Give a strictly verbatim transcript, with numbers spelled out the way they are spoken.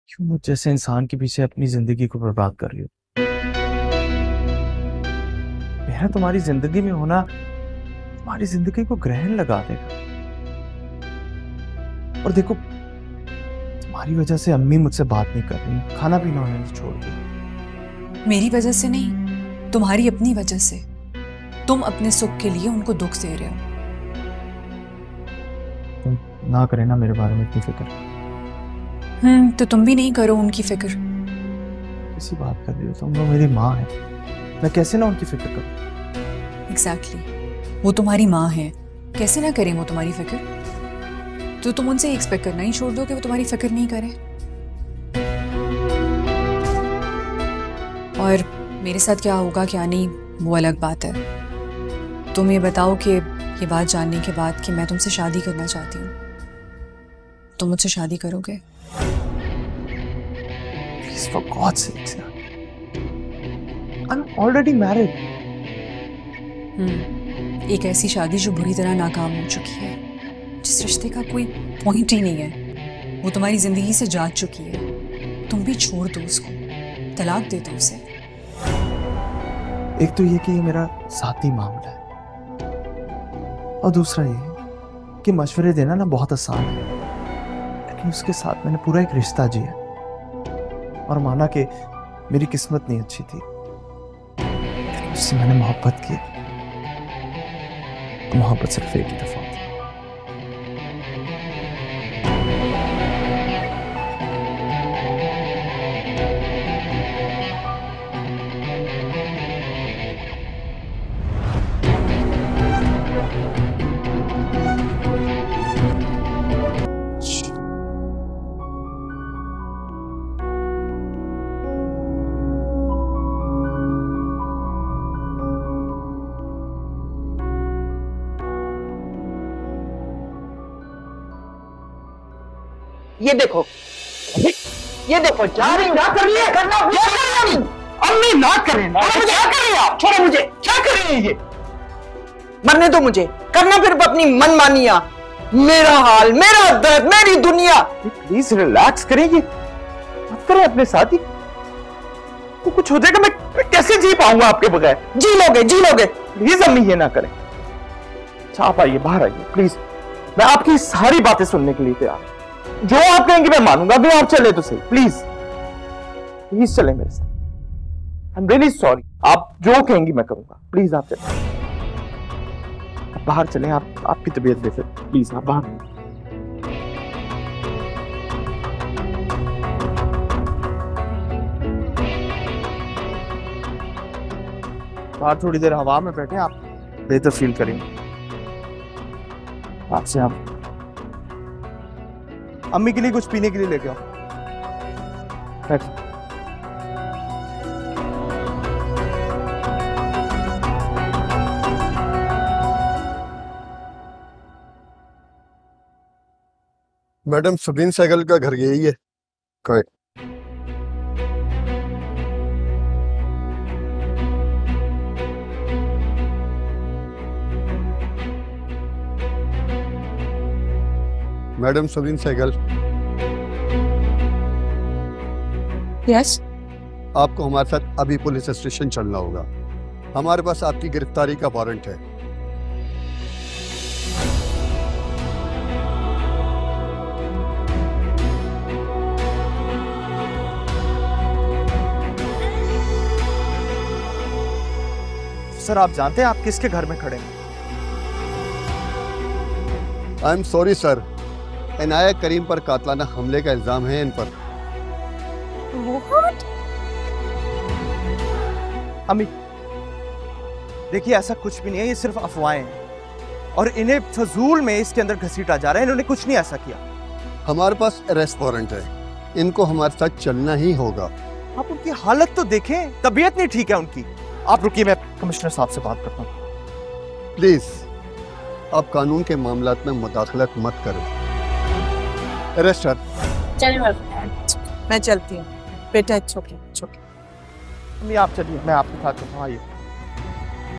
क्यों मुझ जैसे इंसान के पीछे अपनी जिंदगी को बर्बाद कर रही हो? मेरा तुम्हारी जिंदगी में होना तुम्हारी जिंदगी को ग्रहण लगा देगा। और देखो, तुम्हारी वजह से अम्मी मुझसे बात नहीं कर रही, खाना पीना उन्होंने छोड़ दिया। मेरी वजह से नहीं, तुम्हारी अपनी वजह से। तुम अपने सुख के लिए उनको दुख दे रहे हो। तुम ना करे ना मेरे बारे में इतनी फिक्र। हम्म तो तुम भी नहीं करो उनकी फिक्र। कैसी बात कर रही हो तुम? लोग मेरी माँ है, मैं कैसे ना उनकी फिक्र करूं? Exactly exactly. वो तुम्हारी माँ है, कैसे ना करें वो तुम्हारी फिक्र। तो तुम उनसे एक्सपेक्ट करना ही छोड़ दो कि वो तुम्हारी फिक्र नहीं करें। और मेरे साथ क्या होगा क्या नहीं वो अलग बात है। तुम ये बताओ कि ये बात जानने के बाद कि मैं तुमसे शादी करना चाहती हूँ, तुम मुझसे शादी करोगे? Please, for God's sake, I'm already married. हम्म एक ऐसी शादी जो बुरी तरह नाकाम हो चुकी है, जिस रिश्ते का कोई पॉइंट ही नहीं है, वो तुम्हारी जिंदगी से जा चुकी है। तुम भी छोड़ दो उसको, तलाक दे दो उसे। एक तो ये कि ये मेरा साथी मामला है, और दूसरा ये कि मशवरे देना ना बहुत आसान है, लेकिन उसके साथ मैंने पूरा एक रिश्ता जिया और माना कि मेरी किस्मत नहीं अच्छी थी, उससे मैंने मोहब्बत की। मोहब्बत सिर्फ एक ही दफा होती है। ये देखो, ये देखो, जा रही ना कर रही है, करना क्या कर रही है? अम्मी ना करें ना, मुझे क्या कर रही है आप? छोड़ो मुझे, क्या कर रही है ये? मरने दो मुझे, करना फिर अपनी मनमानियां। मेरा हाल, मेरा दर्द, मेरी दुनिया। प्लीज रिलैक्स करेंगे, मत करें अपने साथ ही। तो कुछ हो जाएगा, मैं, मैं कैसे जी पाऊंगा आपके बगैर? जी लोगे, जी लोगे। प्लीज अम्मी ये ना करें। अच्छा आप आइए, बाहर आइए प्लीज, मैं आपकी सारी बातें सुनने के लिए तैयार हूं। जो आप कहेंगे मैं मानूंगा। अभी आप चले तो सही, प्लीज प्लीज चले मेरे साथ। आई एम रियली सॉरी, आप जो कहेंगी मैं करूंगा। प्लीज आप चले, आप बाहर चलें। आप आपकी तबीयत देखे, प्लीज आप बाहर। बाहर थोड़ी देर हवा में बैठे, आप बेहतर फील करेंगे। आपसे आप अम्मी के लिए कुछ पीने के लिए लेके आओ। मैडम सबीन सहगल का घर यही है। Correct. Madam Sabeen Sehgal. Yes. आपको हमारे साथ अभी पुलिस स्टेशन चलना होगा, हमारे पास आपकी गिरफ्तारी का वारंट है। सर आप जानते हैं आप किसके घर में खड़े हैं? I am sorry sir, Inaya Karim पर कातलाना हमले का इल्जाम है इन पर। What? अम्मी देखिए, ऐसा कुछ भी नहीं है, ये सिर्फ अफवाहें हैं और इन्हें फजूल में इसके अंदर घसीटा जा रहा है। इन्होंने कुछ नहीं ऐसा किया। हमारे पास अरेस्ट वारंट है, इनको हमारे साथ चलना ही होगा। आप उनकी हालत तो देखें, तबीयत नहीं ठीक है उनकी। आप रुकिए, मैं कमिश्नर साहब से बात करता हूँ। प्लीज आप कानून के मामलात में मुदाखलत मत करो। Arrest sir. चलिए मैं चलती हूँ। बेटा छोटे छोटे। अम्मी आप चलिए, मैं आपके साथ चलता हूँ। आइए।